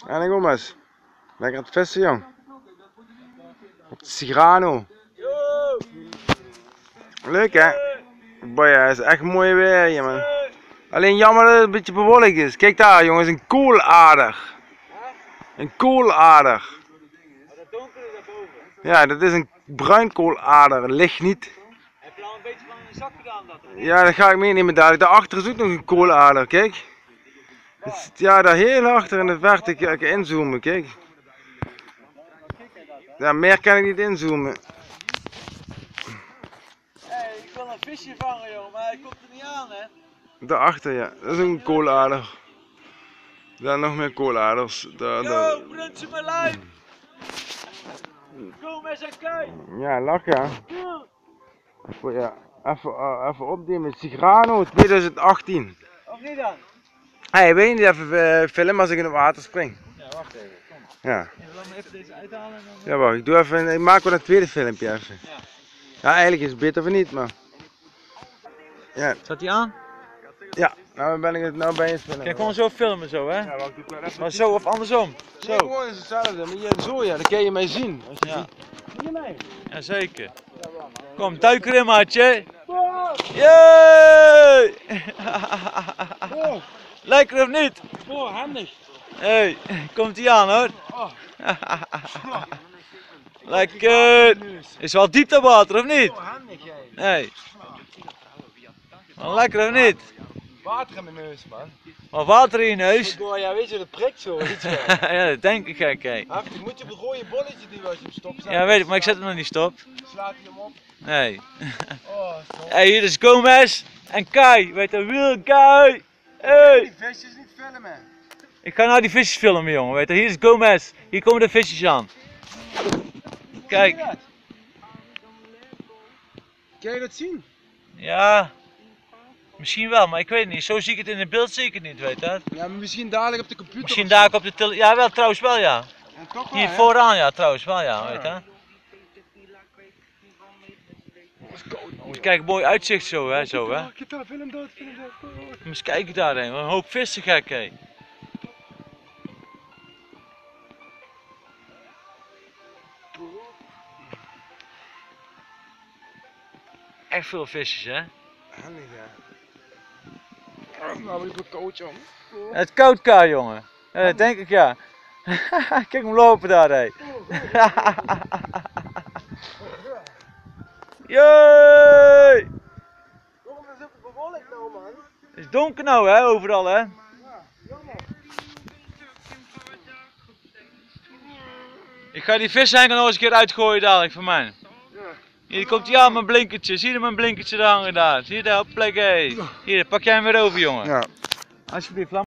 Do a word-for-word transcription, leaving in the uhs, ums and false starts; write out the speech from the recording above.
En dan kom eens. Lekker aan het vissen, jong. Op de Sigrano. Leuk hè? Boy, het is echt mooi weer hier, man. Alleen jammer dat het een beetje bewolkt is. Kijk daar, jongens, een koolaarder. Een koolaarder. Dat donkere daarboven. Ja, dat is een bruinkoolaarder. Het ligt niet. Heb je al een beetje van in de zak gedaan dat? Ja, dat ga ik meenemen dadelijk. Daarachter is ook nog een koolaarder, kijk. Het, ja, daar heel achter in de verte. Ik kan inzoomen, kijk. Ja, meer kan ik niet inzoomen. Hé, hey, ik wil een visje vangen, joh, maar hij komt er niet aan, hè? Daarachter, ja. Dat is een koolaarder. Daar nog meer koolaarders. Daar, daar. Yo, prutsen mijn lijf! Kom eens en kijk! Ja, lachen. Even, ja, even, uh, even opnemen. Sigrano twintig achttien. Of niet dan? Hé, hey, wil je niet even uh, filmen als ik in het water spring? Ja, wacht even. Kom. Ja. Ja, laat me even deze uithalen en dan... Ja, wacht. Ik doe even, ik maak wel een tweede filmpje even. Ja. Ja, eigenlijk is het beter of niet, maar... Ja. Zat hij aan? Ja, nou ben ik het, nou ben je het filmen. Kijk, gewoon zo filmen zo, hè? Ja, wacht, ik wel even... Maar zo of andersom? Zo. Nee, gewoon is hetzelfde, maar je, zo ja, dan kan je mij zien. Als je Ja. Zie je mij? Jazeker. Kom, duik erin, maatje. Jee! Oh, Lekker of niet? oh, handig. Hé, hey, komt ie aan hoor. Oh. Lekker. Is wel diep dat water of niet? Oh, handig jij. Nee. Wel lekker of niet? Water in mijn neus, man. Wat water in je neus? Oh, ja, weet je, dat prikt zo, weet je. Ja, dat denk ik gek, hé. Heftig, moet je op het rode bolletje duwen als je hem stopt. Ja, weet ik, maar ik zet hem nog niet stop. Slaat hij hem op. Nee. Oh, zo. Hé, hey, hier is Gomez en Kai. Weet je, Wil Kai. Hey. Die visjes niet filmen. Ik ga nou die visjes filmen, jongen. Weet je, hier is Gomez. Hier komen de visjes aan. Kijk. Kan je dat zien? Ja. Misschien wel, maar ik weet het niet. Zo zie ik het in het beeld, zie ik het niet, weet je. Ja, maar misschien dadelijk op de computer. Misschien daar op de tele... Ja, wel, trouwens wel, ja. Ja, toch wel, Hier hè? vooraan, ja, trouwens wel, ja, weet je. Moet kijken, mooi uitzicht zo, hè, zo, hè. Kijk daar, film dat, film dat. Moet eens kijken daarheen, een hoop vissen, gek, hé. Echt veel visjes, hè. Handig, ja. Nou, ik ben koud, jong. Het is koud, Kai, jongen. Ja, dat denk ik, ja. Kijk hem lopen daar, hé. Jee! Waarom is het bewolkt nou, man? Het is donker nou, hè, overal, hè. Ja, jammer. Ik ga die vishanger nog eens een keer uitgooien dadelijk voor mij. Ja. Hier komt hij aan, mijn blinkertje. Zie je mijn blinkertje daar hangen daar? Zie je daar op plek, hé. Hier, pak jij hem weer over, jongen. Ja. Alsjeblieft, laat